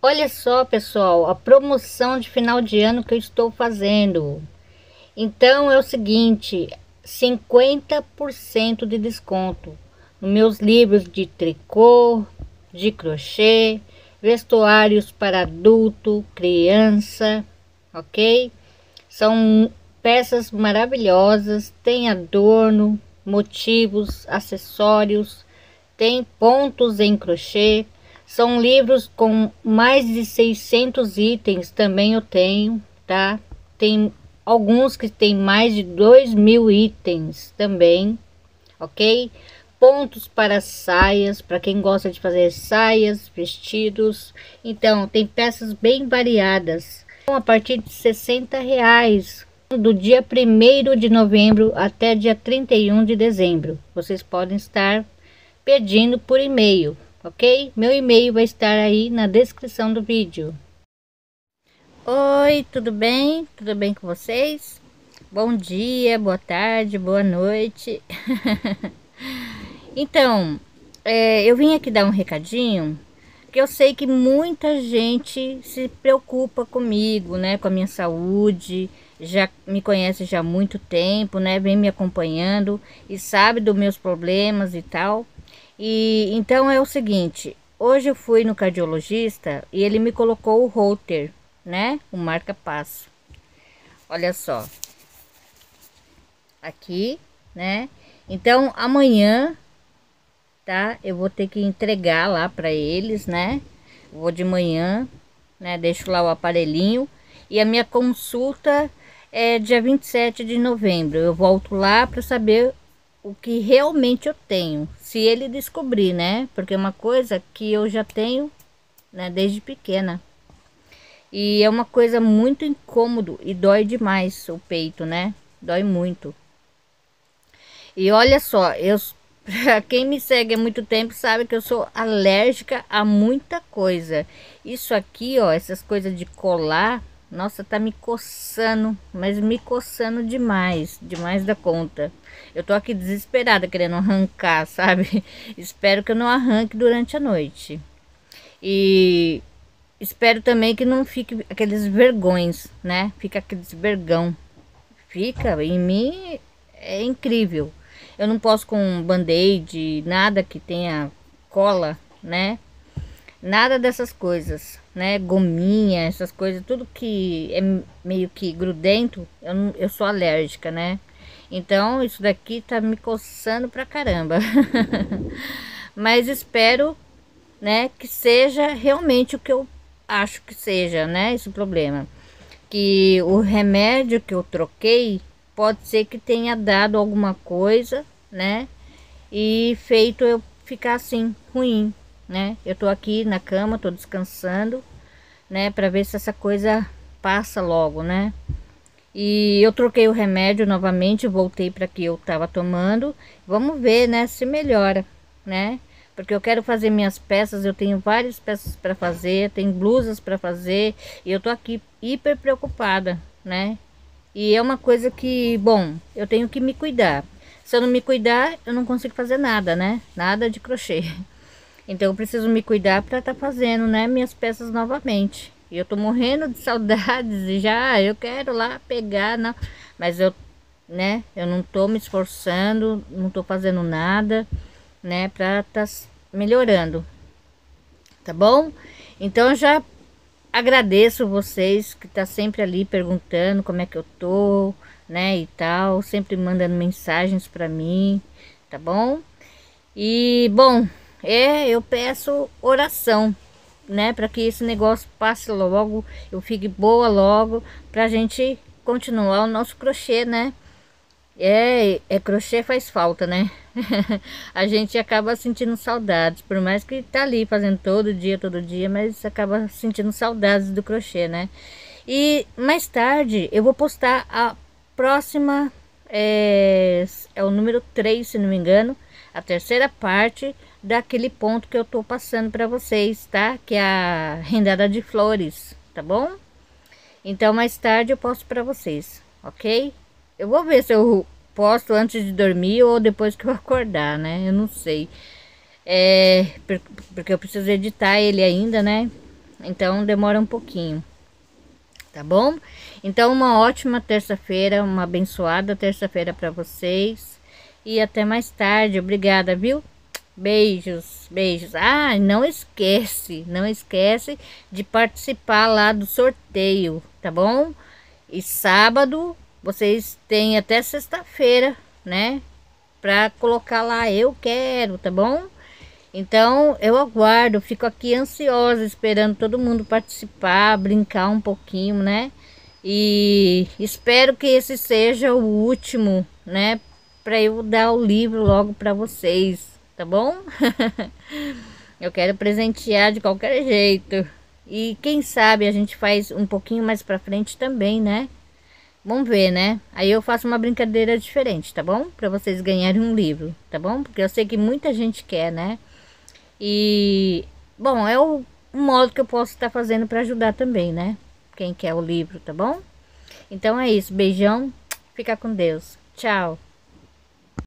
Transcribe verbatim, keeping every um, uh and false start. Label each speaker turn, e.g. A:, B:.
A: Olha só, pessoal, a promoção de final de ano que eu estou fazendo. Então é o seguinte, cinquenta por cento de desconto nos meus livros de tricô, de crochê, vestuários para adulto, criança, ok? São peças maravilhosas, tem adorno, motivos, acessórios, tem pontos em crochê. São livros com mais de seiscentos itens, também eu tenho, tá? Tem alguns que tem mais de dois mil itens também, ok? Pontos para saias, para quem gosta de fazer saias, vestidos. Então, tem peças bem variadas, a partir de sessenta reais, do dia primeiro de novembro até dia trinta e um de dezembro. Vocês podem estar pedindo por e-mail, ok? Meu e-mail vai estar aí na descrição do vídeo. Oi, tudo bem? Tudo bem com vocês? Bom dia, boa tarde, boa noite. Então, é, eu vim aqui dar um recadinho, que eu sei que muita gente se preocupa comigo, né? Com a minha saúde, já me conhece já há muito tempo, né? Vem me acompanhando e sabe dos meus problemas e tal. E então é o seguinte, hoje eu fui no cardiologista e ele me colocou o Holter, né? O marca-passo. Olha só. Aqui, né? Então amanhã, tá? Eu vou ter que entregar lá para eles, né? Vou de manhã, né? Deixo lá o aparelhinho e a minha consulta é dia vinte e sete de novembro. Eu volto lá para saber o que realmente eu tenho, se ele descobrir, né? Porque é uma coisa que eu já tenho, né, desde pequena. E é uma coisa muito incômodo e dói demais o peito, né? Dói muito. E olha só, eu, pra quem me segue há muito tempo sabe que eu sou alérgica a muita coisa. Isso aqui, ó, essas coisas de colar, nossa, tá me coçando, mas me coçando demais, demais da conta. Eu tô aqui desesperada querendo arrancar, sabe? Espero que eu não arranque durante a noite. E espero também que não fique aqueles vergões, né? Fica aqueles vergão. Fica, em mim é incrível. Eu não posso com band-aid, nada que tenha cola, né? Nada dessas coisas, né? Gominha, essas coisas, tudo que é meio que grudento, eu, não, eu sou alérgica, né? Então isso daqui tá me coçando pra caramba. Mas espero, né, que seja realmente o que eu acho que seja, né? Esse problema. Que o remédio que eu troquei pode ser que tenha dado alguma coisa, né? E feito eu ficar assim, ruim, né? Eu tô aqui na cama, tô descansando, né? Pra ver se essa coisa passa logo, né? E eu troquei o remédio novamente, voltei para que eu tava tomando. Vamos ver, né? Se melhora, né? Porque eu quero fazer minhas peças, eu tenho várias peças para fazer, tem blusas para fazer e eu tô aqui hiper preocupada, né? E é uma coisa que, bom, eu tenho que me cuidar. Se eu não me cuidar, eu não consigo fazer nada, né? Nada de crochê. Então eu preciso me cuidar para estar tá fazendo, né, minhas peças novamente. E eu tô morrendo de saudades e já eu quero lá pegar, não, mas eu, né, eu não tô me esforçando, não tô fazendo nada, né, para tá melhorando. Tá bom? Então eu já agradeço vocês que tá sempre ali perguntando como é que eu tô, né, e tal, sempre mandando mensagens para mim, tá bom? E bom, é, eu peço oração, né, para que esse negócio passe logo, eu fique boa logo, pra gente continuar o nosso crochê, né? É, é crochê faz falta, né? A gente acaba sentindo saudades, por mais que tá ali fazendo todo dia, todo dia, mas acaba sentindo saudades do crochê, né? E mais tarde eu vou postar a próxima, é, é o número três, se não me engano, a terceira parte daquele ponto que eu tô passando para vocês, tá? Que é a rendada de flores, tá bom? Então mais tarde eu posto para vocês, ok? Eu vou ver se eu posto antes de dormir ou depois que eu acordar, né? Eu não sei. É, porque eu preciso editar ele ainda, né? Então demora um pouquinho, tá bom? Então uma ótima terça-feira, uma abençoada terça-feira para vocês e até mais tarde. Obrigada, viu? Beijos, beijos. Ah, não esquece, não esquece de participar lá do sorteio, tá bom? E sábado vocês têm até sexta-feira, né? Pra colocar lá, eu quero, tá bom? Então eu aguardo, fico aqui ansiosa, esperando todo mundo participar, brincar um pouquinho, né? E espero que esse seja o último, né? Para eu dar o livro logo para vocês, tá bom? Eu quero presentear de qualquer jeito. E quem sabe a gente faz um pouquinho mais para frente também, né? Vamos ver, né? Aí eu faço uma brincadeira diferente, tá bom? Para vocês ganharem um livro, tá bom? Porque eu sei que muita gente quer, né? E, bom, é o modo que eu posso estar fazendo para ajudar também, né? Quem quer o livro, tá bom? Então é isso, beijão, fica com Deus, tchau.